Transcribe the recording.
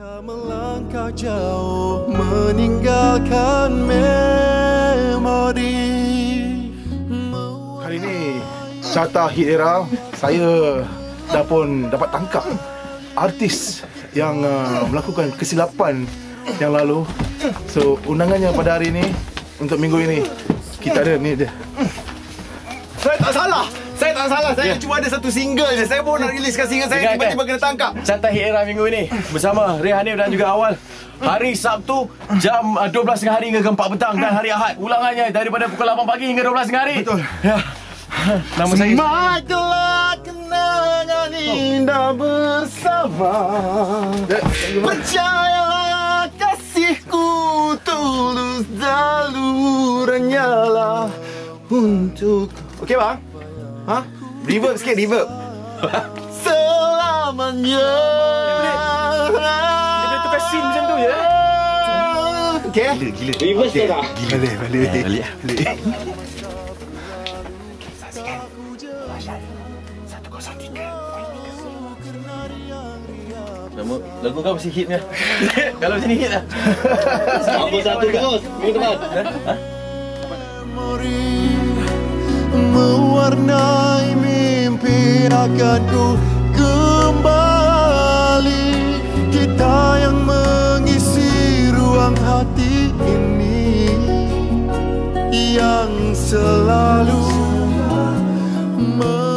Melangkah jauh meninggalkan memori. Kali ni Carta Hit Era, saya dah pun dapat tangkap artis yang melakukan kesilapan yang lalu. So undangannya pada hari ini, untuk minggu ini, kita ada ni dia. Saya tak salah. Saya cuma ada satu single je. Saya baru nak riliskan single saya, tiba-tiba kena tangkap. Carta Hit Era minggu ini bersama Ray Hanif dan juga Awal. Hari Sabtu jam 12 tengah hari hingga ke 4 petang, dan hari Ahad ulangannya daripada pukul 8 pagi hingga 12 tengah hari. Betul. Ya. Nama saya Semakinlah kenangan indah bersama. Percayalah kasihku tulus, dalurannya lah untuk. Okey bang? Ha? Reverb sikit, reverb. Selamanya. dia boleh tukar scene macam tu je. Okey. Reverse tu tak? Balik. Nama lagu kau mesti hit ni. Kalau macam ni hit lah. Apa satu terus? Minggu depan. Mewarnai mimpi akan ku kembali. Kita yang mengisi ruang hati ini, yang selalu